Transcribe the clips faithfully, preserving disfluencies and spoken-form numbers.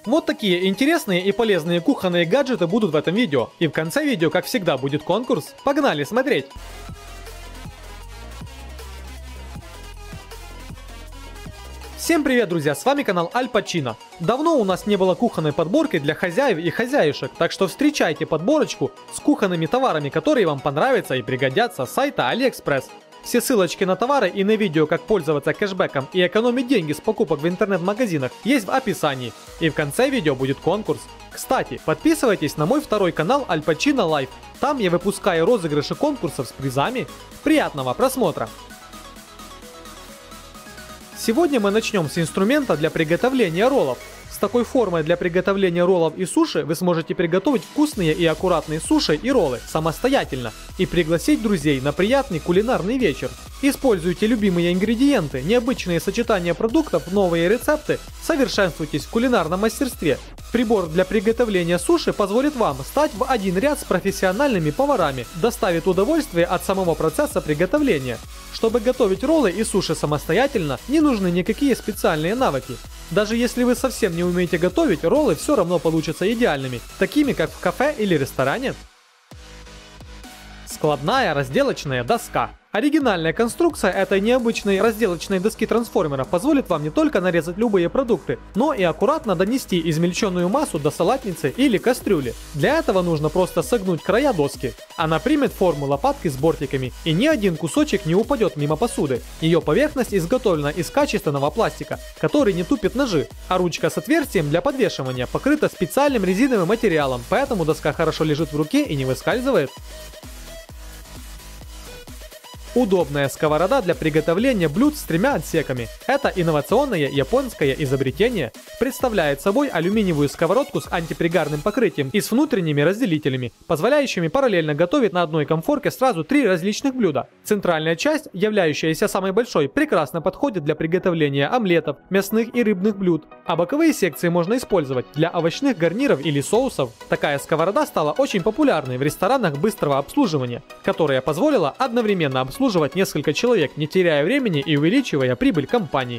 Вот такие интересные и полезные кухонные гаджеты будут в этом видео. И в конце видео, как всегда, будет конкурс. Погнали смотреть! Всем привет, друзья, с вами канал Аль Пачино. Давно у нас не было кухонной подборки для хозяев и хозяюшек, так что встречайте подборочку с кухонными товарами, которые вам понравятся и пригодятся с сайта AliExpress. Все ссылочки на товары и на видео, как пользоваться кэшбэком и экономить деньги с покупок в интернет-магазинах, есть в описании. И в конце видео будет конкурс. Кстати, подписывайтесь на мой второй канал Аль Пачино Live. Там я выпускаю розыгрыши конкурсов с призами. Приятного просмотра! Сегодня мы начнем с инструмента для приготовления роллов. С такой формой для приготовления роллов и суши вы сможете приготовить вкусные и аккуратные суши и роллы самостоятельно и пригласить друзей на приятный кулинарный вечер. Используйте любимые ингредиенты, необычные сочетания продуктов, новые рецепты, совершенствуйтесь в кулинарном мастерстве. Прибор для приготовления суши позволит вам стать в один ряд с профессиональными поварами, доставит удовольствие от самого процесса приготовления. Чтобы готовить роллы и суши самостоятельно, не нужны никакие специальные навыки. Даже если вы совсем не умеете готовить, роллы все равно получатся идеальными, такими как в кафе или ресторане. Складная разделочная доска. Оригинальная конструкция этой необычной разделочной доски трансформера позволит вам не только нарезать любые продукты, но и аккуратно донести измельченную массу до салатницы или кастрюли. Для этого нужно просто согнуть края доски. Она примет форму лопатки с бортиками, и ни один кусочек не упадет мимо посуды. Ее поверхность изготовлена из качественного пластика, который не тупит ножи, а ручка с отверстием для подвешивания покрыта специальным резиновым материалом, поэтому доска хорошо лежит в руке и не выскальзывает. Удобная сковорода для приготовления блюд с тремя отсеками. Это инновационное японское изобретение. Представляет собой алюминиевую сковородку с антипригарным покрытием и с внутренними разделителями, позволяющими параллельно готовить на одной комфорке сразу три различных блюда. Центральная часть, являющаяся самой большой, прекрасно подходит для приготовления омлетов, мясных и рыбных блюд, а боковые секции можно использовать для овощных гарниров или соусов. Такая сковорода стала очень популярной в ресторанах быстрого обслуживания, которая позволила одновременно обслуживать несколько человек, не теряя времени и увеличивая прибыль компании.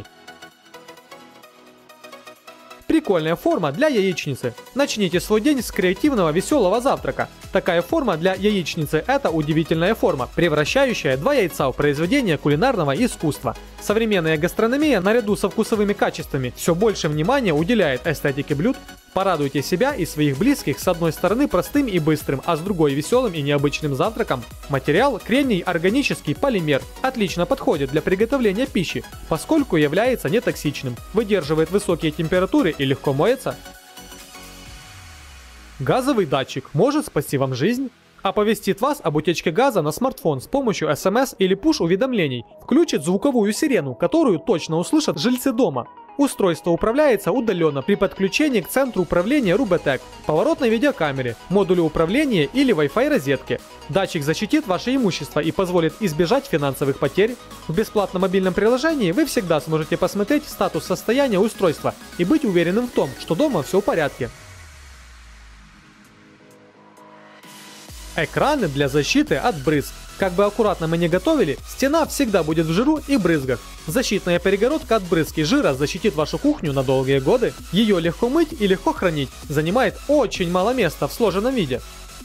Прикольная форма для яичницы. Начните свой день с креативного веселого завтрака. Такая форма для яичницы – это удивительная форма, превращающая два яйца в произведение кулинарного искусства. Современная гастрономия наряду со вкусовыми качествами все больше внимания уделяет эстетике блюд. Порадуйте себя и своих близких с одной стороны простым и быстрым, а с другой веселым и необычным завтраком. Материал – кремний органический полимер. Отлично подходит для приготовления пищи, поскольку является нетоксичным, выдерживает высокие температуры и легко моется. Газовый датчик может спасти вам жизнь. Оповестит вас об утечке газа на смартфон с помощью эс эм эс или пуш-уведомлений. Включит звуковую сирену, которую точно услышат жильцы дома. Устройство управляется удаленно при подключении к центру управления Рубетек, поворотной видеокамере, модулю управления или Wi-Fi розетке. Датчик защитит ваше имущество и позволит избежать финансовых потерь. В бесплатном мобильном приложении вы всегда сможете посмотреть статус состояния устройства и быть уверенным в том, что дома все в порядке. Экраны для защиты от брызг. Как бы аккуратно мы ни готовили, стена всегда будет в жиру и брызгах. Защитная перегородка от брызг и жира защитит вашу кухню на долгие годы. Ее легко мыть и легко хранить. Занимает очень мало места в сложенном виде.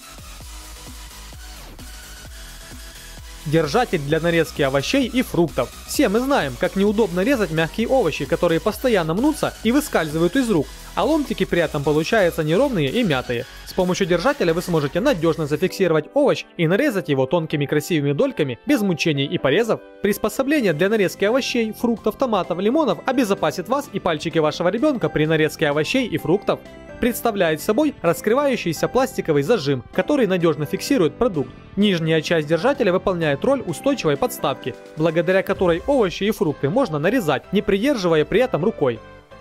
Держатель для нарезки овощей и фруктов. Все мы знаем, как неудобно резать мягкие овощи, которые постоянно мнутся и выскальзывают из рук, а ломтики при этом получаются неровные и мятые. С помощью держателя вы сможете надежно зафиксировать овощ и нарезать его тонкими красивыми дольками без мучений и порезов. Приспособление для нарезки овощей, фруктов, томатов, лимонов обезопасит вас и пальчики вашего ребенка при нарезке овощей и фруктов. Представляет собой раскрывающийся пластиковый зажим, который надежно фиксирует продукт. Нижняя часть держателя выполняет роль устойчивой подставки, благодаря которой овощи и фрукты можно нарезать, не придерживая при этом рукой.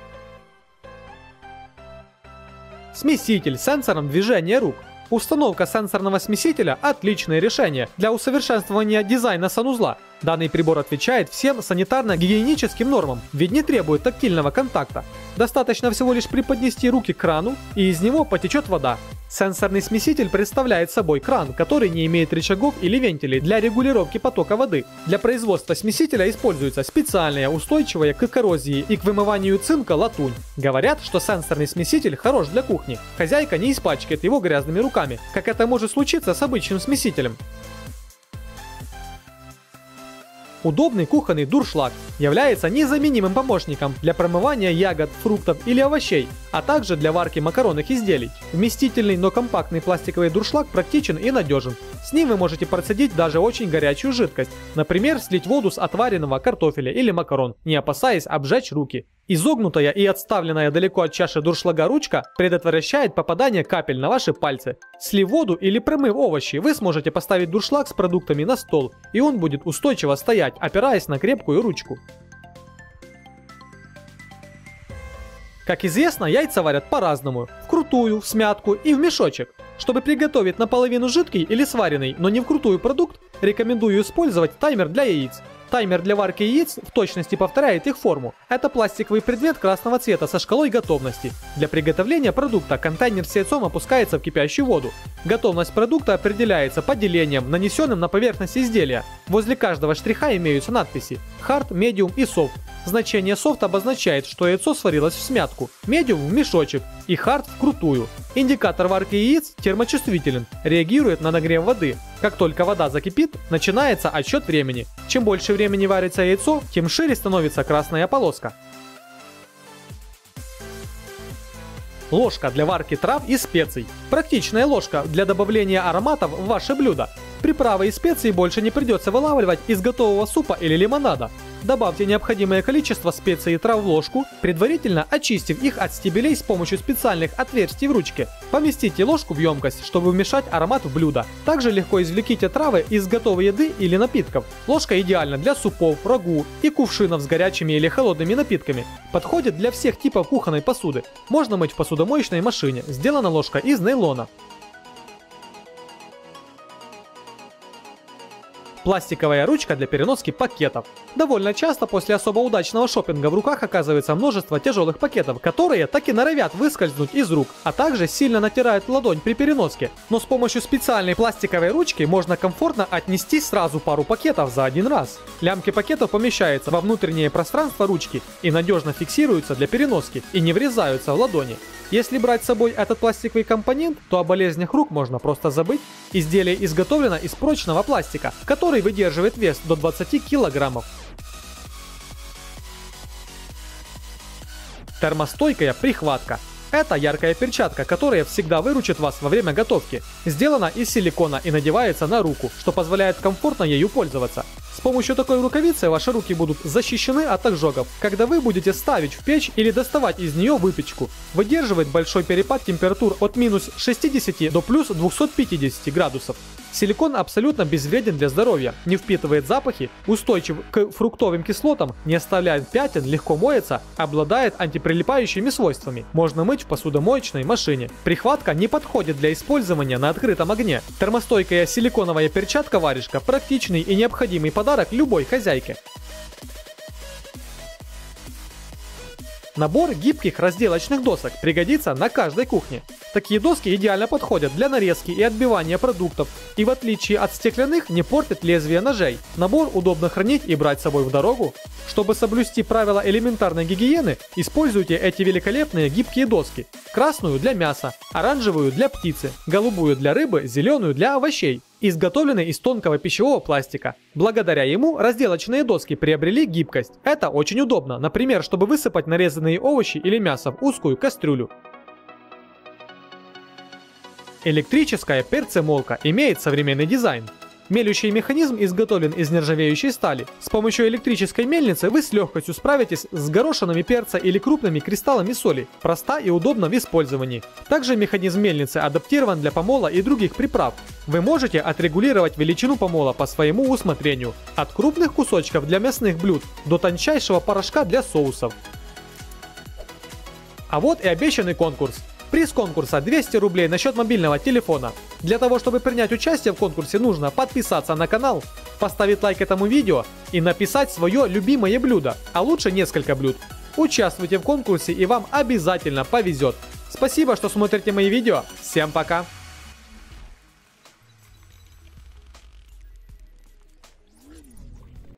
Смеситель с сенсором движения рук. Установка сенсорного смесителя – отличное решение для усовершенствования дизайна санузла. Данный прибор отвечает всем санитарно-гигиеническим нормам, ведь не требует тактильного контакта. Достаточно всего лишь приподнести руки к крану, и из него потечет вода. Сенсорный смеситель представляет собой кран, который не имеет рычагов или вентилей для регулировки потока воды. Для производства смесителя используется специальная, устойчивая к коррозии и к вымыванию цинка латунь. Говорят, что сенсорный смеситель хорош для кухни. Хозяйка не испачкает его грязными руками, как это может случиться с обычным смесителем. Удобный кухонный дуршлаг является незаменимым помощником для промывания ягод, фруктов или овощей, а также для варки макаронных изделий. Вместительный, но компактный пластиковый дуршлаг практичен и надежен. С ним вы можете процедить даже очень горячую жидкость, например, слить воду с отваренного картофеля или макарон, не опасаясь обжечь руки. Изогнутая и отставленная далеко от чаши дуршлага ручка предотвращает попадание капель на ваши пальцы. Слив воду или промыв овощи, вы сможете поставить дуршлаг с продуктами на стол, и он будет устойчиво стоять, опираясь на крепкую ручку. Как известно, яйца варят по-разному – вкрутую, в смятку и в мешочек. Чтобы приготовить наполовину жидкий или сваренный, но не вкрутую продукт, рекомендую использовать таймер для яиц. Таймер для варки яиц в точности повторяет их форму. Это пластиковый предмет красного цвета со шкалой готовности. Для приготовления продукта контейнер с яйцом опускается в кипящую воду. Готовность продукта определяется по делениям, нанесенным на поверхность изделия. Возле каждого штриха имеются надписи Hard, Medium и Soft. Значение Soft обозначает, что яйцо сварилось в смятку, Medium в мешочек и Hard вкрутую. Индикатор варки яиц термочувствителен, реагирует на нагрев воды. Как только вода закипит, начинается отсчет времени. Чем больше времени варится яйцо, тем шире становится красная полоска. Ложка для варки трав и специй. Практичная ложка для добавления ароматов в ваше блюдо. Приправы и специи больше не придется вылавливать из готового супа или лимонада. Добавьте необходимое количество специй и трав в ложку, предварительно очистив их от стебелей с помощью специальных отверстий в ручке. Поместите ложку в емкость, чтобы вмешать аромат в блюдо. Также легко извлеките травы из готовой еды или напитков. Ложка идеальна для супов, рагу и кувшинов с горячими или холодными напитками. Подходит для всех типов кухонной посуды. Можно мыть в посудомоечной машине. Сделана ложка из нейлона. Пластиковая ручка для переноски пакетов. Довольно часто после особо удачного шопинга в руках оказывается множество тяжелых пакетов, которые так и норовят выскользнуть из рук, а также сильно натирают ладонь при переноске. Но с помощью специальной пластиковой ручки можно комфортно отнести сразу пару пакетов за один раз. Лямки пакетов помещаются во внутреннее пространство ручки и надежно фиксируются для переноски и не врезаются в ладони. Если брать с собой этот пластиковый компонент, то о болезнях рук можно просто забыть. Изделие изготовлено из прочного пластика, который выдерживает вес до двадцати килограммов. Термостойкая прихватка. Это яркая перчатка, которая всегда выручит вас во время готовки. Сделана из силикона и надевается на руку, что позволяет комфортно ею пользоваться. С помощью такой рукавицы ваши руки будут защищены от ожогов, когда вы будете ставить в печь или доставать из нее выпечку. Выдерживает большой перепад температур от минус шестидесяти до плюс двухсот пятидесяти градусов. Силикон абсолютно безвреден для здоровья, не впитывает запахи, устойчив к фруктовым кислотам, не оставляет пятен, легко моется, обладает антиприлипающими свойствами. Можно мыть в посудомоечной машине. Прихватка не подходит для использования на открытом огне. Термостойкая силиконовая перчатка-варежка – практичный и необходимый подарок любой хозяйке. Набор гибких разделочных досок пригодится на каждой кухне. Такие доски идеально подходят для нарезки и отбивания продуктов, и в отличие от стеклянных не портят лезвие ножей. Набор удобно хранить и брать с собой в дорогу. Чтобы соблюсти правила элементарной гигиены, используйте эти великолепные гибкие доски. Красную для мяса, оранжевую для птицы, голубую для рыбы, зеленую для овощей. Изготовлены из тонкого пищевого пластика. Благодаря ему разделочные доски приобрели гибкость. Это очень удобно, например, чтобы высыпать нарезанные овощи или мясо в узкую кастрюлю. Электрическая перцемолка имеет современный дизайн. Мелющий механизм изготовлен из нержавеющей стали. С помощью электрической мельницы вы с легкостью справитесь с горошинами перца или крупными кристаллами соли. Проста и удобна в использовании. Также механизм мельницы адаптирован для помола и других приправ. Вы можете отрегулировать величину помола по своему усмотрению. От крупных кусочков для мясных блюд до тончайшего порошка для соусов. А вот и обещанный конкурс. Приз конкурса двести рублей на счет мобильного телефона. Для того, чтобы принять участие в конкурсе, нужно подписаться на канал, поставить лайк этому видео и написать свое любимое блюдо, а лучше несколько блюд. Участвуйте в конкурсе и вам обязательно повезет. Спасибо, что смотрите мои видео. Всем пока!